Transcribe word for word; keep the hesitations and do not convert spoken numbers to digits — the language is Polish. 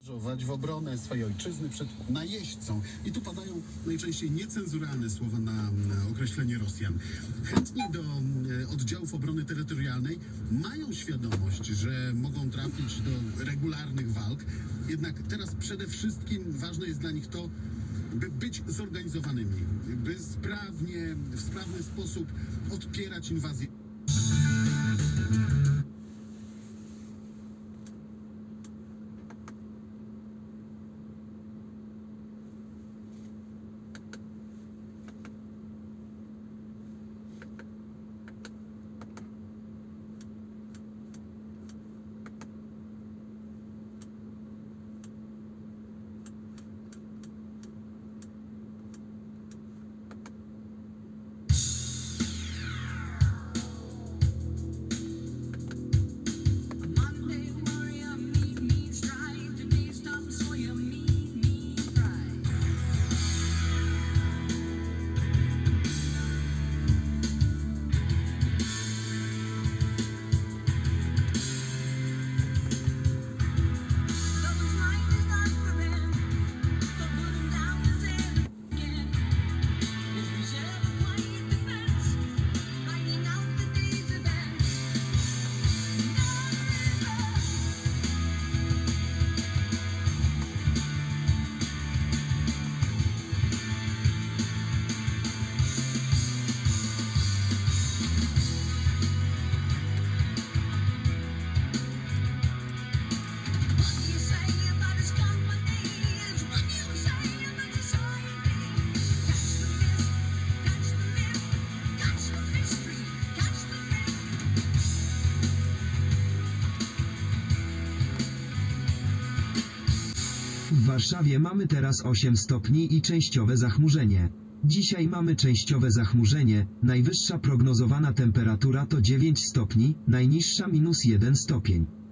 w obronę swojej ojczyzny przed najeźdźcą. I tu padają najczęściej niecenzuralne słowa na, na określenie Rosjan. Chętni do e, oddziałów obrony terytorialnej mają świadomość, że mogą trafić do regularnych walk. Jednak teraz przede wszystkim ważne jest dla nich to, by być zorganizowanymi, by sprawnie, w sprawny sposób odpierać inwazję. W Warszawie mamy teraz osiem stopni i częściowe zachmurzenie. Dzisiaj mamy częściowe zachmurzenie, najwyższa prognozowana temperatura to dziewięć stopni, najniższa minus jeden stopień.